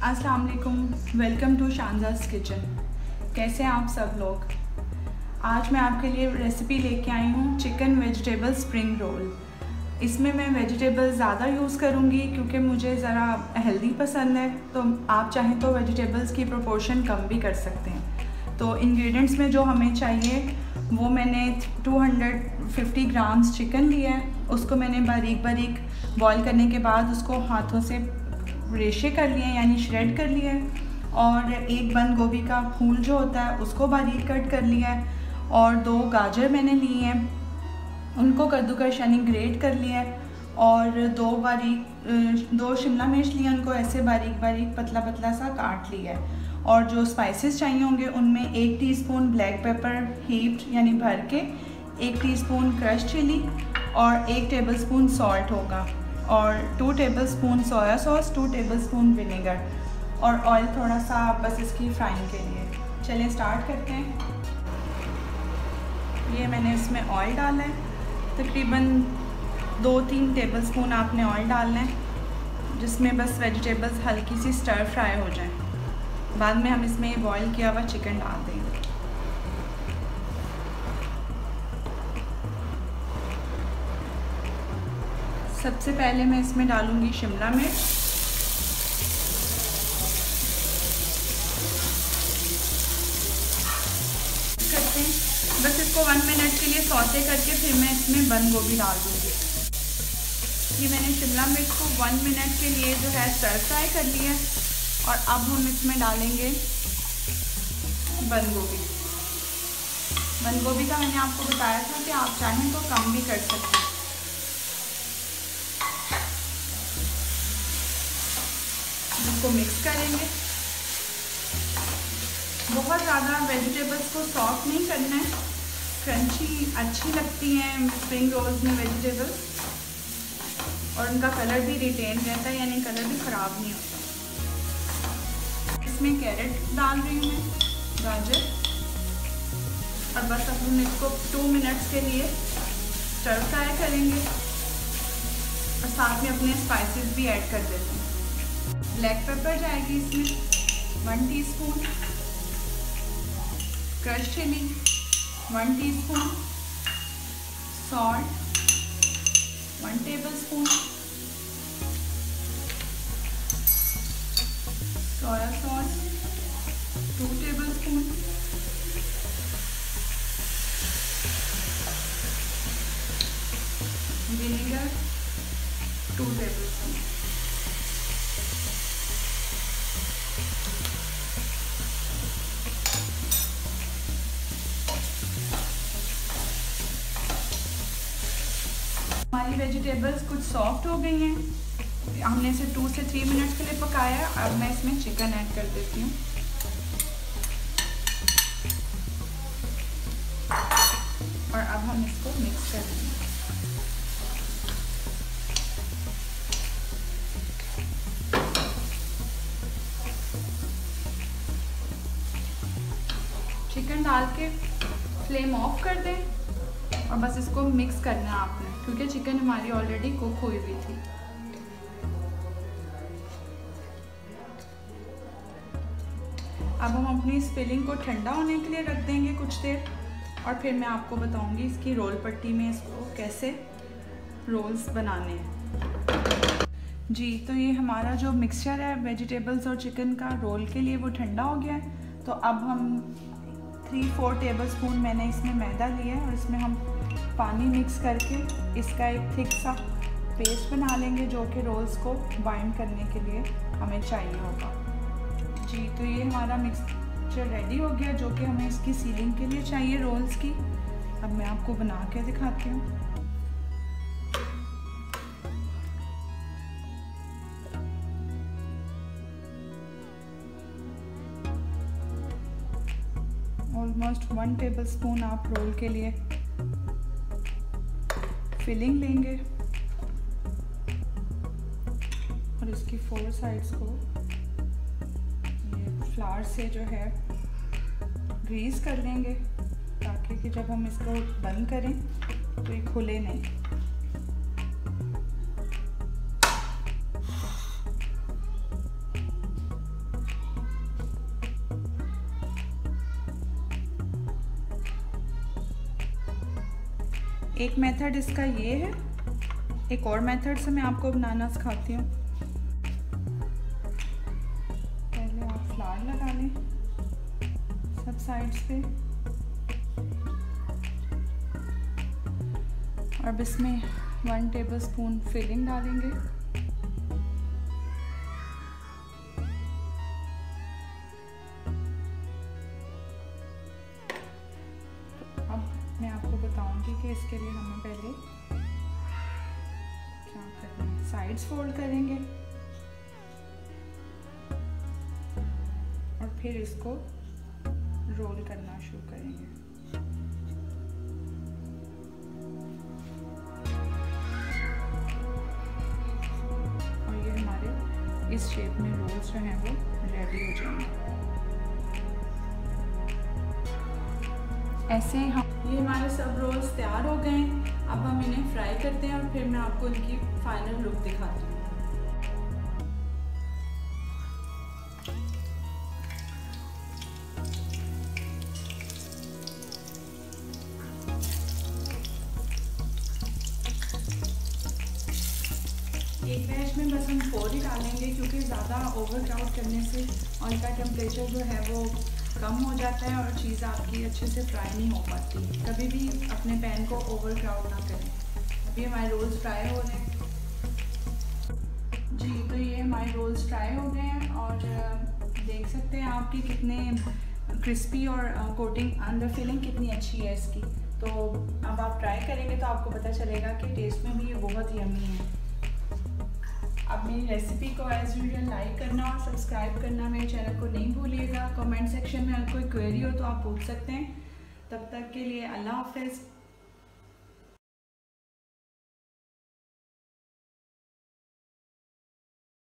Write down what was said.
अस्सलाम वालेकुम, welcome to शानदाज़ kitchen. कैसे हैं आप सब लोग। आज मैं आपके लिए रेसिपी लेके आई हूँ चिकन वेजिटेबल स्प्रिंग रोल। इसमें मैं वेजिटेबल ज़्यादा यूज़ करूँगी क्योंकि मुझे ज़रा हेल्दी पसंद है, तो आप चाहें तो वेजिटेबल्स की प्रोपोर्शन कम भी कर सकते हैं। तो इंग्रेडिएंट्स में जो हमें चाहिए वो मैंने 250 ग्राम्स चिकन लिया है। उसको मैंने बारीक बारीक बॉईल करने के बाद उसको हाथों से रेशे कर लिए यानी श्रेड कर लिए, और एक बंद गोभी का फूल जो होता है उसको बारीक कट कर लिया है, और 2 गाजर मैंने लिए हैं, उनको कद्दूकस यानी ग्रेट कर लिया है, और 2 शिमला मिर्च लिए, उनको ऐसे बारीक बारीक पतला पतला सा काट लिया है। और जो स्पाइसेस चाहिए होंगे उनमें 1 टीस्पून ब्लैक पेपर हीप्ड यानी भर के, 1 टीस्पून क्रश चिली और 1 टेबलस्पून सॉल्ट होगा, और 2 tablespoon soya sauce, 2 tablespoon vinegar, और ऑयल थोड़ा सा बस इसकी फ्राइंग के लिए। चलिए स्टार्ट करते हैं। ये मैंने इसमें ऑयल डाला है, तकरीबन 2-3 टेबलस्पून आपने ऑयल डालना है, जिसमें बस वेजिटेबल्स हल्की सी स्टर फ्राई हो जाएं। बाद में हम इसमें बॉईल किया हुआ चिकन डाल देंगे। सबसे पहले मैं इसमें डालूंगी शिमला मिर्च, करते हैं बस इसको 1 मिनट के लिए सौते करके फिर मैं इसमें बंद गोभी डाल दूँगी। ये मैंने शिमला मिर्च को 1 मिनट के लिए जो है स्टर फ्राई कर लिया, और अब हम इसमें डालेंगे बंद गोभी। बंद गोभी का मैंने आपको बताया था कि आप चाहें तो कम भी कर सकते हैं। इसको मिक्स करेंगे। बहुत ज़्यादा वेजिटेबल्स को सॉफ्ट नहीं करना है, क्रंची अच्छी लगती हैं स्प्रिंग रोल्स में वेजिटेबल्स, और उनका कलर भी रिटेन रहता है यानी कलर भी ख़राब नहीं होता। इसमें कैरेट डाल रही हूँ मैं, गाजर, और बस अब हम इसको 2 मिनट्स के लिए स्टर फ्राई करेंगे, और साथ में अपने स्पाइसेस भी ऐड कर देते हैं। ब्लैक पेपर जाएगी इसमें 1 teaspoon, crush chilli 1 teaspoon, salt 1 tablespoon, soya sauce 2 tablespoon, vinegar 2 tablespoon. हमारी वेजिटेबल्स कुछ सॉफ्ट हो गई हैं, हमने इसे 2 से 3 मिनट्स के लिए पकाया है। अब मैं इसमें चिकन ऐड कर देती हूँ, और अब हम इसको मिक्स कर देंगे। चिकन डाल के फ्लेम ऑफ कर दें, और बस इसको मिक्स करना है आपने, क्योंकि चिकन हमारी ऑलरेडी कुक हुई हुई थी। अब हम अपनी इस फिलिंग को ठंडा होने के लिए रख देंगे कुछ देर, और फिर मैं आपको बताऊंगी इसकी रोल पट्टी में इसको कैसे रोल्स बनाने हैं। जी, तो ये हमारा जो मिक्सचर है वेजिटेबल्स और चिकन का रोल के लिए वो ठंडा हो गया है। तो अब हम 3-4 टेबलस्पून मैंने इसमें मैदा लिया है, और इसमें हम पानी मिक्स करके इसका एक थिक सा पेस्ट बना लेंगे, जो कि रोल्स को बाइंड करने के लिए हमें चाहिए होगा। जी, तो ये हमारा मिक्सचर रेडी हो गया, जो कि हमें इसकी सीलिंग के लिए चाहिए रोल्स की। अब मैं आपको बना के दिखाती हूँ। ऑलमोस्ट 1 टेबलस्पून आप रोल के लिए फिलिंग लेंगे, और इसकी 4 साइड्स को ये फ्लावर से जो है ग्रीस कर लेंगे, ताकि कि जब हम इसको बंद करें तो ये खुले नहीं। एक मेथड इसका ये है, एक और मेथड से मैं आपको बनाना सिखाती हूँ। पहले आप फ्लावर लगा लें सब साइड्स पे और इसमें 1 टेबलस्पून फिलिंग डालेंगे। तो अब मैं आपको बताऊंगी कि इसके लिए हमें पहले क्या करना है। साइड्स फोल्ड करेंगे और फिर इसको रोल करना शुरू करेंगे। और ये हमारे इस शेप में रोल्स जो हैं वो रेडी हो जाएंगे। ऐसे ये हमारे सब रोल्स तैयार हो गए हैं। अब हम इन्हें फ्राई करते हैं और फिर मैं आपको इनकी फाइनल लुक दिखाती हूँ। एक बैच में बस हम 4 ही डालेंगे क्योंकि ज़्यादा ओवर क्राउड करने से ऑयल का टेम्परेचर जो है वो कम हो जाता है और चीज़ आपकी अच्छे से फ्राई नहीं हो पाती। कभी भी अपने पैन को ओवर क्राउड ना करें। अभी हमारे रोल्स फ्राई हो रहे हैं जी। तो ये हमारे रोल्स फ्राई हो गए हैं और देख सकते हैं आपकी कितने क्रिस्पी और कोटिंग अंदर फीलिंग कितनी अच्छी है इसकी। तो अब आप ट्राई करेंगे तो आपको पता चलेगा कि टेस्ट में भी ये बहुत यम्मी है। आप मेरी रेसिपी को एज़ यूजुअल लाइक करना और सब्सक्राइब करना मेरे चैनल को नहीं भूलिएगा। कमेंट सेक्शन में अगर कोई क्वेरी हो तो आप पूछ सकते हैं। तब तक के लिए अल्लाह हाफ़िज़।